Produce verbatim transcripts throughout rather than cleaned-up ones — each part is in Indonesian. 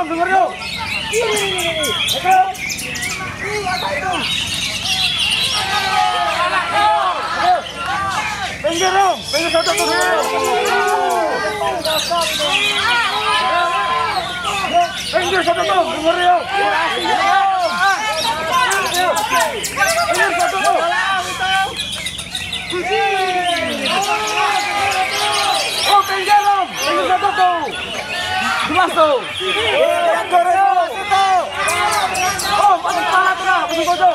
denger yuk. Pinggir dong, pinggir satu tuh. Pinggir satu tuh, denger yuk. Pinggir satu tuh. Oh, pinggir dong, pinggir satu tuh. Jelas tuh. Oh, pasang kepala tengah, pasang bodoh.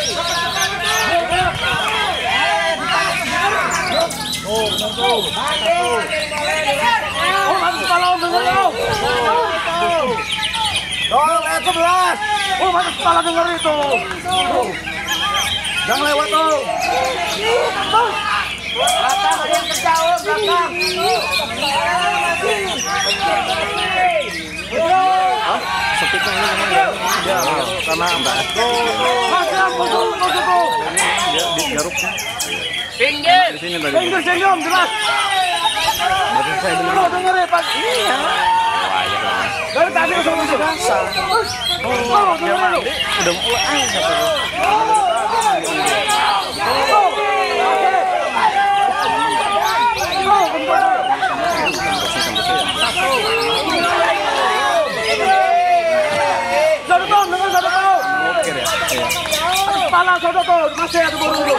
Oh, satu. Oh, pasang kepala om denger om. Oh, lewat sebelas. Oh, pasang kepala denger itu. Jangan lewat tuh. Belakang, ada yang kerja om, belakang. Hah? Sepitnya ini memang ya, dia karena mbak Masih aku tuh, aku tuh. dia di garuknya. Pinggir. Di sini tadi. Pinggir sini om, jelas. Berarti saya benar. Lo denger ya Pak. Iya. Wah, ya kan. Dari tadi udah masuk rasa. Oh, Dia denger mandi, udah mulai satu. Oh, satu tahun, dengan satu tahun. Oke ya. Iya. Kepala satu tahun, masih ada buru dulu.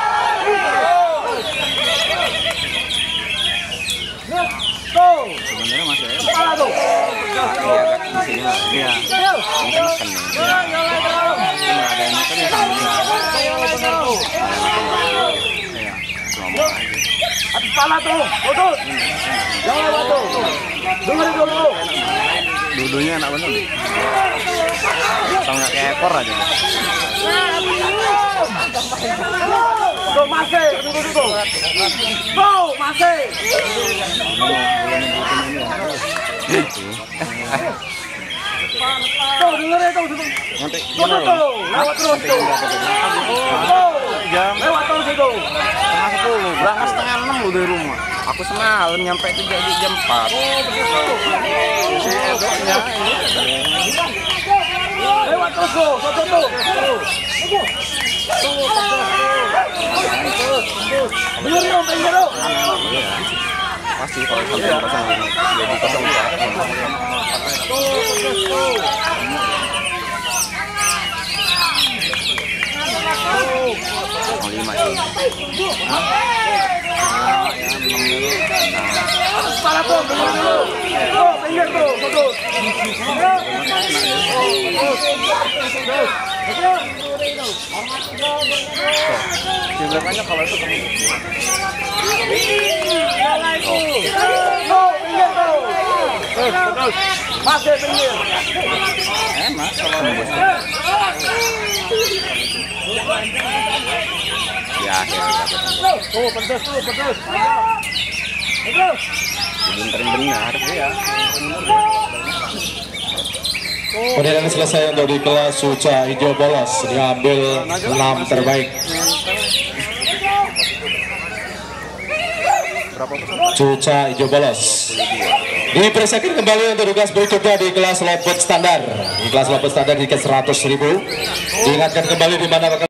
Tuh, Sebenarnya masih ya. kepala tuh. Iya, kan di sini lah. Iya. Ini kan makan nih. Iya. Ini ada yang makan ya sambil. Iya. Selama aja. Kepala tuh, betul. Jangan lewat tuh. Dengerin dulu. Dudunya enak bener nih. Atau nggak kayak ekor aja. Tuh masih, tuh tuh tuh. Tuh masih. Tuh dengerin tuh tuh. Nanti Tuh tuh tuh, lewat terus tuh. Tuh, jam lewat terus itu. setengah sepuluh, berangkat setengah enam lu dari rumah. Aku semalam nyampe tiga di jam empat. Si Edoknya ini. Lewat terus tuh, tuh tuh tuh. Dengerin om, dengerin om. Iya. Pasti kalau sampai pasang jadi kosong mau lima sih. Kepala tuh, dengerin dulu. Tuh, pinggir tuh, tuh tuh. Sebenarnya kalau itu kamu Tuh, pinggir tuh. Terus, terus. Masih pinggir. enak kalau nembus. Ya akhirnya dapat. Tuh, pedes tuh, pedes. Pedes. Benerin benar ya. Penilaian selesai untuk di kelas Suca Hijau Polos, diambil enam terbaik. Berapa persen? Suca Hijau Polos dipersiapkan kembali untuk tugas berikutnya di kelas lopet standar. Di kelas lopet standar di seratus ribu. Diingatkan kembali di mana